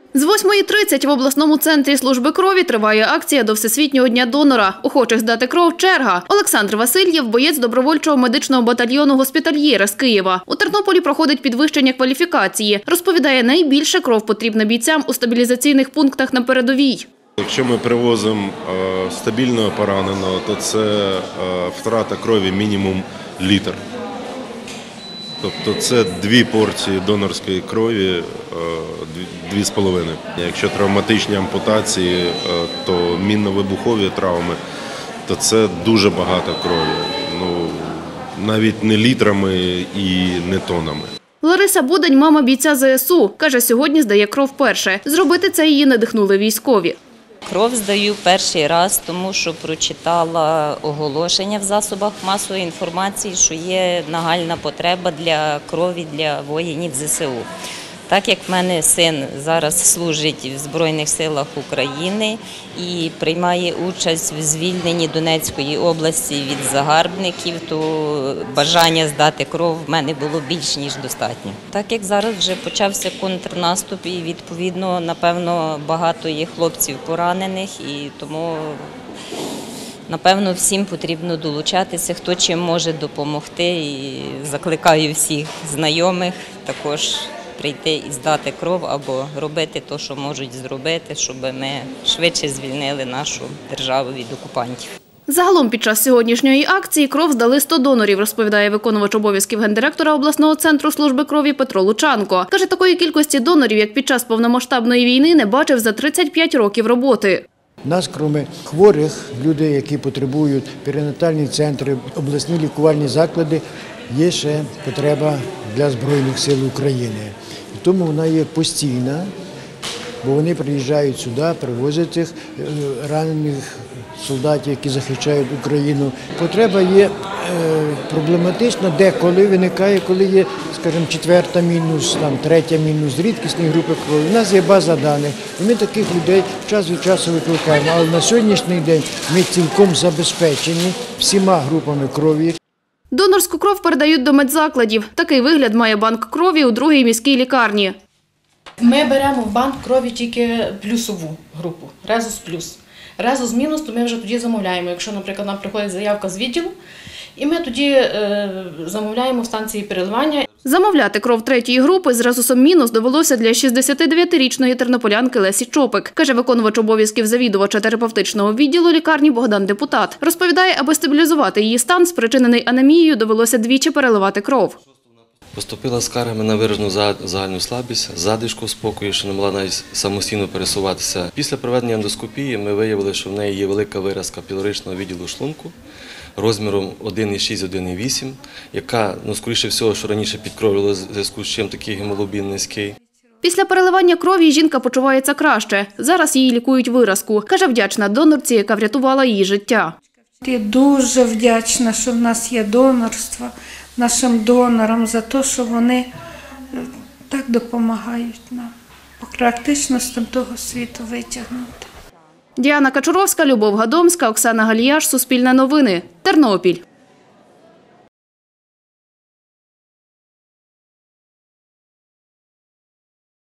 З 8:30 в обласному центрі служби крові триває акція до Всесвітнього дня донора. Охочих здати кров – черга. Олександр Васильєв – боєць добровольчого медичного батальйону «Госпітальєри» з Києва. У Тернополі проходить підвищення кваліфікації. Розповідає, найбільше кров потрібна бійцям у стабілізаційних пунктах на передовій. Якщо ми привозимо стабільного пораненого, то це втрата крові мінімум літр. Тобто це 2 порції донорської крові, 2,5. Якщо травматичні ампутації, то мінно-вибухові травми, то це дуже багато крові. Навіть не літрами і не тоннами. Лариса Будань – мама бійця ЗСУ. Каже, сьогодні здає кров вперше. Зробити це її надихнули військові. Кров здаю перший раз, тому що прочитала оголошення в засобах масової інформації, що є нагальна потреба для крові для воїнів ЗСУ. Так як в мене син зараз служить в Збройних силах України і приймає участь в звільненні Донецької області від загарбників, то бажання здати кров в мене було більш ніж достатньо. Так як зараз вже почався контрнаступ і відповідно, напевно, багато є хлопців поранених і тому, напевно, всім потрібно долучатися, хто чим може допомогти, і закликаю всіх знайомих також прийти і здати кров або робити те, що можуть зробити, щоб ми швидше звільнили нашу державу від окупантів. Загалом під час сьогоднішньої акції кров здали 100 донорів, розповідає виконувач обов'язків гендиректора обласного центру служби крові Петро Лучанко. Каже, такої кількості донорів, як під час повномасштабної війни, не бачив за 35 років роботи. У нас, крім хворих, людей, які потребують перинатальні центри, обласні лікувальні заклади, є ще потреба для Збройних сил України. Тому вона є постійна, бо вони приїжджають сюди, привозять цих ранених солдатів, які захищають Україну. Потреба є проблематична, деколи виникає, коли є, скажімо, 4-та мінус, 3-та мінус, рідкісні групи крові. У нас є база даних, і ми таких людей час від часу викликаємо. Але на сьогоднішній день ми цілком забезпечені всіма групами крові. Донорську кров передають до медзакладів. Такий вигляд має банк крові у 2-й міській лікарні. Ми беремо в банк крові тільки плюсову групу, резус плюс. Резус мінус, то ми вже тоді замовляємо. Якщо, наприклад, нам приходить заявка з відділу, і ми тоді замовляємо в станції переливання. Замовляти кров 3-ї групи з резусом мінус довелося для 69-річної тернополянки Лесі Чопик, каже виконувач обов'язків завідувача терапевтичного відділу лікарні Богдан Депутат. Розповідає, аби стабілізувати її стан, спричинений анемією, довелося двічі переливати кров. Поступила скаргами на виражену загальну слабість, задишку спокою, що не могла навіть самостійно пересуватися. Після проведення ендоскопії ми виявили, що в неї є велика виразка пілоричного відділу шлунку розміром 1,6-1,8, яка, скоріше всього, що раніше підкровлювала, в зв'язку з чим такий гемоглобін низький. Після переливання крові жінка почувається краще. Зараз їй лікують виразку. Каже, вдячна донорці, яка врятувала її життя. Я дуже вдячна, що в нас є донорство, нашим донорам за те, що вони так допомагають нам практично з того світу витягнути. Діана Качуровська, Любов Гадомська, Оксана Галіяш, Суспільне новини, Тернопіль.